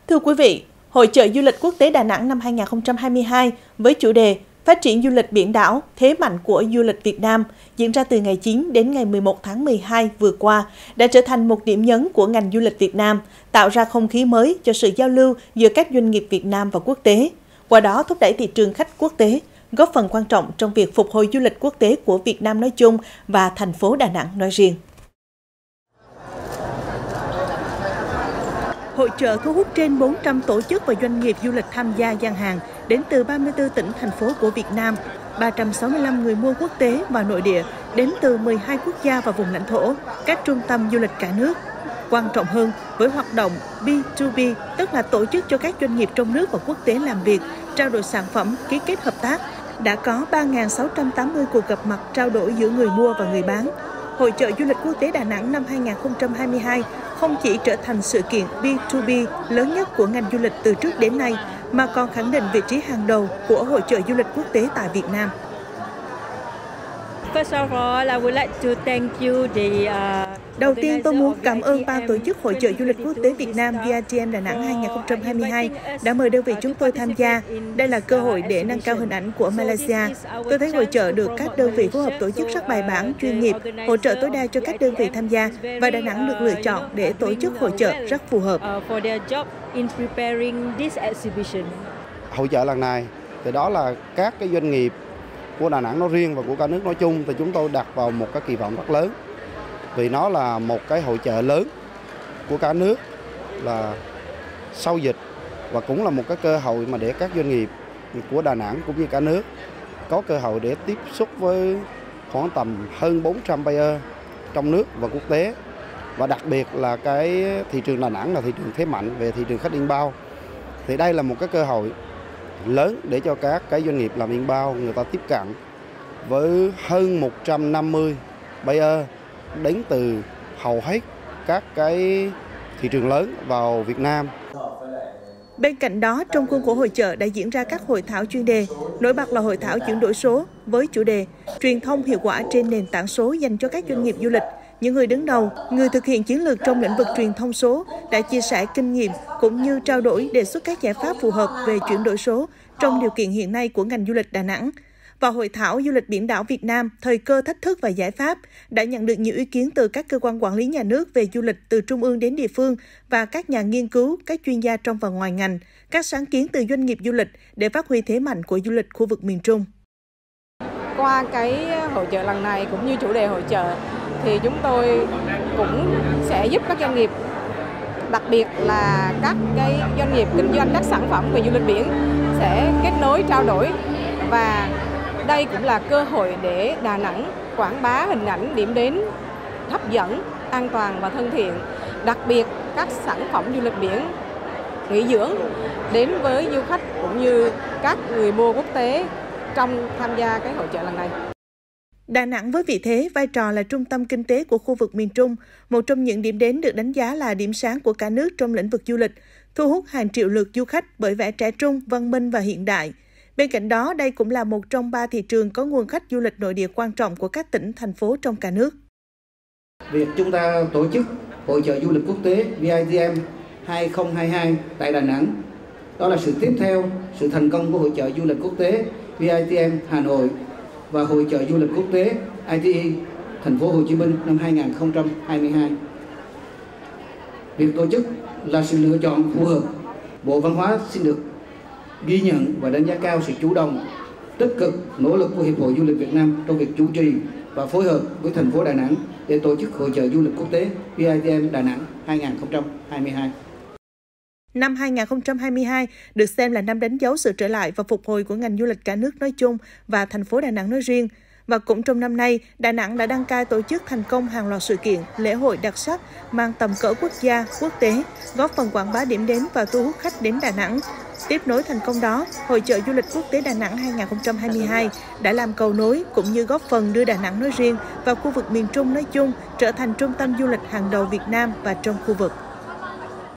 Thưa quý vị, Hội chợ du lịch quốc tế Đà Nẵng năm 2022 với chủ đề Phát triển du lịch biển đảo, thế mạnh của du lịch Việt Nam diễn ra từ ngày 9 đến ngày 11 tháng 12 vừa qua đã trở thành một điểm nhấn của ngành du lịch Việt Nam, tạo ra không khí mới cho sự giao lưu giữa các doanh nghiệp Việt Nam và quốc tế, qua đó thúc đẩy thị trường khách quốc tế, góp phần quan trọng trong việc phục hồi du lịch quốc tế của Việt Nam nói chung và thành phố Đà Nẵng nói riêng. Hội chợ thu hút trên 400 tổ chức và doanh nghiệp du lịch tham gia gian hàng đến từ 34 tỉnh, thành phố của Việt Nam, 365 người mua quốc tế và nội địa đến từ 12 quốc gia và vùng lãnh thổ, các trung tâm du lịch cả nước. Quan trọng hơn, với hoạt động B2B, tức là tổ chức cho các doanh nghiệp trong nước và quốc tế làm việc, trao đổi sản phẩm, ký kết hợp tác, đã có 3.680 cuộc gặp mặt trao đổi giữa người mua và người bán. Hội chợ du lịch quốc tế Đà Nẵng năm 2022 không chỉ trở thành sự kiện B2B lớn nhất của ngành du lịch từ trước đến nay, mà còn khẳng định vị trí hàng đầu của Hội chợ du lịch quốc tế tại Việt Nam. Đầu tiên, tôi muốn cảm ơn ban tổ chức Hội chợ du lịch quốc tế Việt Nam VITM Đà Nẵng 2022 đã mời đơn vị chúng tôi tham gia. Đây là cơ hội để nâng cao hình ảnh của Malaysia. Tôi thấy hội chợ được các đơn vị phối hợp tổ chức rất bài bản, chuyên nghiệp, hỗ trợ tối đa cho các đơn vị tham gia và Đà Nẵng được lựa chọn để tổ chức hội chợ rất phù hợp. Hội chợ lần này thì đó là các cái doanh nghiệp của Đà Nẵng nói riêng và của cả nước nói chung, thì chúng tôi đặt vào một cái kỳ vọng rất lớn. Vì nó là một cái hội chợ lớn của cả nước, là sau dịch, và cũng là một cái cơ hội mà để các doanh nghiệp của Đà Nẵng cũng như cả nước có cơ hội để tiếp xúc với khoảng tầm hơn 400 buyer trong nước và quốc tế. Và đặc biệt là cái thị trường Đà Nẵng là thị trường thế mạnh về thị trường khách inbound. Thì đây là một cái cơ hội lớn để cho các cái doanh nghiệp làm inbound người ta tiếp cận với hơn 150 buyer đến từ hầu hết các cái thị trường lớn vào Việt Nam. Bên cạnh đó, trong khuôn khổ hội chợ đã diễn ra các hội thảo chuyên đề. Nổi bật là hội thảo chuyển đổi số với chủ đề Truyền thông hiệu quả trên nền tảng số dành cho các doanh nghiệp du lịch. Những người đứng đầu, người thực hiện chiến lược trong lĩnh vực truyền thông số đã chia sẻ kinh nghiệm cũng như trao đổi đề xuất các giải pháp phù hợp về chuyển đổi số trong điều kiện hiện nay của ngành du lịch Đà Nẵng. Và hội thảo du lịch biển đảo Việt Nam, thời cơ, thách thức và giải pháp đã nhận được nhiều ý kiến từ các cơ quan quản lý nhà nước về du lịch từ trung ương đến địa phương và các nhà nghiên cứu, các chuyên gia trong và ngoài ngành, các sáng kiến từ doanh nghiệp du lịch để phát huy thế mạnh của du lịch khu vực miền Trung. Qua cái hội chợ lần này cũng như chủ đề hội chợ thì chúng tôi cũng sẽ giúp các doanh nghiệp, đặc biệt là các cái doanh nghiệp kinh doanh các sản phẩm về du lịch biển sẽ kết nối trao đổi, và đây cũng là cơ hội để Đà Nẵng quảng bá hình ảnh điểm đến hấp dẫn, an toàn và thân thiện, đặc biệt các sản phẩm du lịch biển nghỉ dưỡng đến với du khách cũng như các người mua quốc tế trong tham gia cái hội chợ lần này. Đà Nẵng với vị thế, vai trò là trung tâm kinh tế của khu vực miền Trung, một trong những điểm đến được đánh giá là điểm sáng của cả nước trong lĩnh vực du lịch, thu hút hàng triệu lượt du khách bởi vẻ trẻ trung, văn minh và hiện đại. Bên cạnh đó, đây cũng là một trong 3 thị trường có nguồn khách du lịch nội địa quan trọng của các tỉnh, thành phố trong cả nước. Việc chúng ta tổ chức Hội chợ du lịch quốc tế VITM 2022 tại Đà Nẵng, đó là sự tiếp theo sự thành công của Hội chợ du lịch quốc tế VITM Hà Nội và Hội chợ du lịch quốc tế ITE thành phố Hồ Chí Minh năm 2022. Việc tổ chức là sự lựa chọn phù hợp. Bộ Văn hóa xin được ghi nhận và đánh giá cao sự chủ động, tích cực, nỗ lực của Hiệp hội Du lịch Việt Nam trong việc chủ trì và phối hợp với thành phố Đà Nẵng để tổ chức Hội chợ du lịch quốc tế VITM Đà Nẵng 2022. Năm 2022 được xem là năm đánh dấu sự trở lại và phục hồi của ngành du lịch cả nước nói chung và thành phố Đà Nẵng nói riêng. Và cũng trong năm nay, Đà Nẵng đã đăng cai tổ chức thành công hàng loạt sự kiện, lễ hội đặc sắc mang tầm cỡ quốc gia, quốc tế, góp phần quảng bá điểm đến và thu hút khách đến Đà Nẵng. Tiếp nối thành công đó, Hội chợ du lịch quốc tế Đà Nẵng 2022 đã làm cầu nối cũng như góp phần đưa Đà Nẵng nói riêng và khu vực miền Trung nói chung trở thành trung tâm du lịch hàng đầu Việt Nam và trong khu vực.